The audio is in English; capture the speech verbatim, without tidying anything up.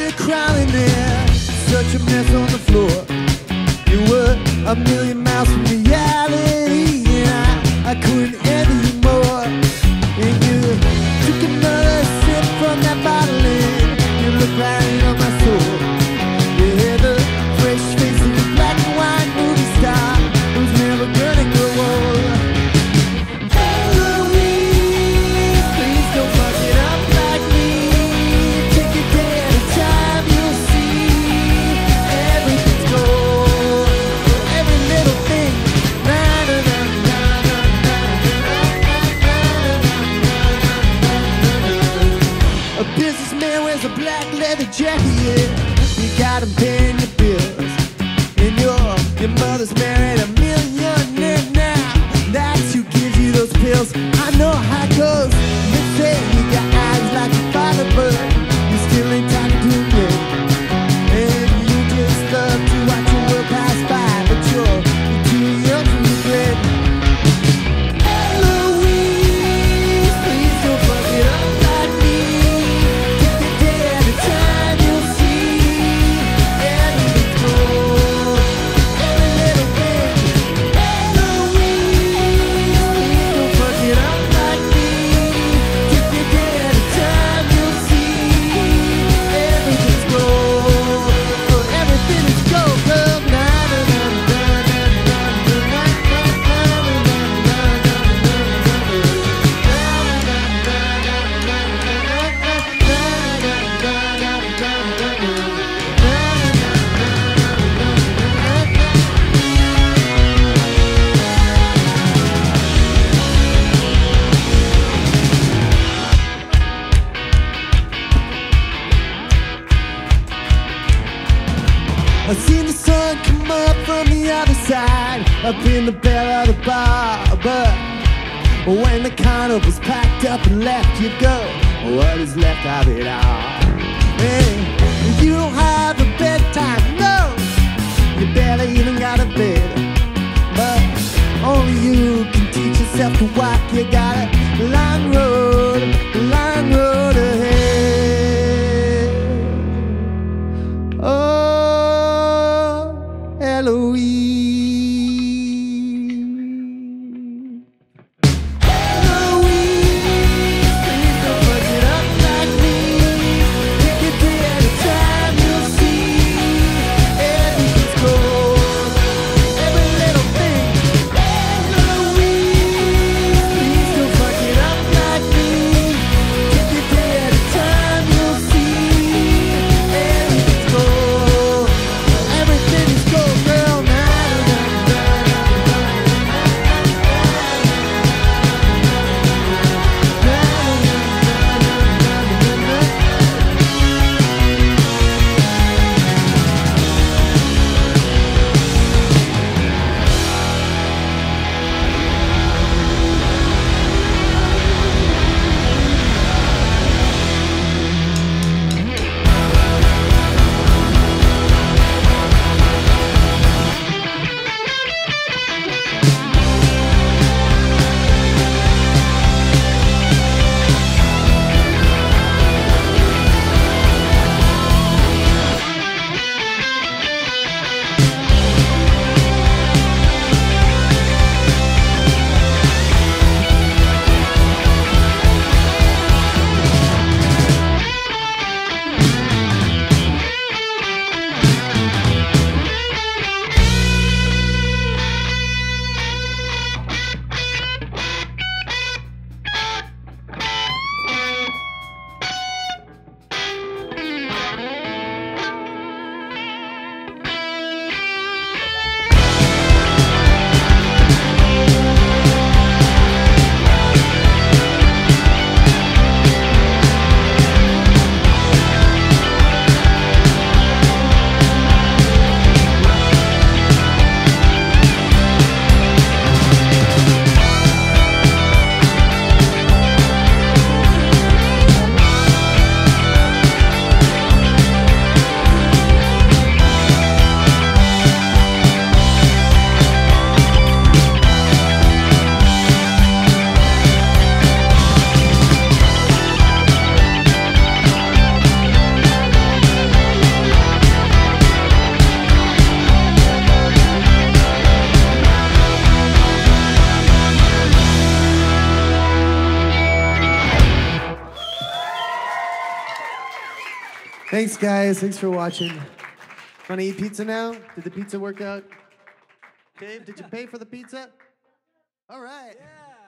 we're crawling there, such a mess on the floor. You were a million miles from reality, and I, I couldn't envy you more. And you took another sip from that bottle, and you looked right into my soul. You had the fresh face of a black and white movie star who's never gonna grow old. Eloise, please don't fuck it up like me. Take a day at a time, you'll see everything's gold. Every little thing. Na na na na na na. A businessman wears a black leather jacket, yeah. You got him paying your bills, and your your mother's married a millionaire now. That's who gives you those pills. I know how it goes. They say you got eyes like a father, but you still ain't talking to him yet. And you just love to watch the world pass by, but you're, you're too young to regret. Eloise, please don't fuck it up like me. Take a day at a time, you'll see everything's gold. Every little thing. Eloise, please don't fuck it up like me. Take a day at a time, you'll see everything's gold. Oh, everything is gold, girl. Na na na na na na na I seen the sun come up from the other side, up in the bell of the bar. But when the carnival's packed up and left you go, what is left of it all? Hey, you don't have a bedtime, no. You barely even got a bed. But only you can teach yourself to walk. You got a long road, a long road ahead. Oh, Eloise. Eloise, please don't fuck it up like me. Take a day at a time, you'll see everything's gold. Every little thing. Eloise, Thanks, guys. Thanks for watching. Want to eat pizza now? Did the pizza work out? Dave, did you pay for the pizza? All right. Yeah.